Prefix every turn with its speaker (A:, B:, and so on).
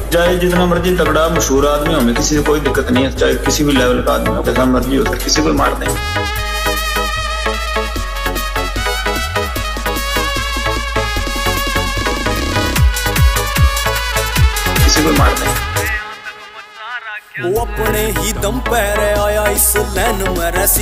A: चाहे जितना मर्जी तगड़ा मशहूर आदमी हो, हमें किसी से कोई दिक्कत नहीं है, चाहे किसी भी लेवल का आदमी हो, जैसा मर्जी हो, किसी को मार दें। किसी को मार दें।
B: वो अपने ही दम पे आया इस लाइन में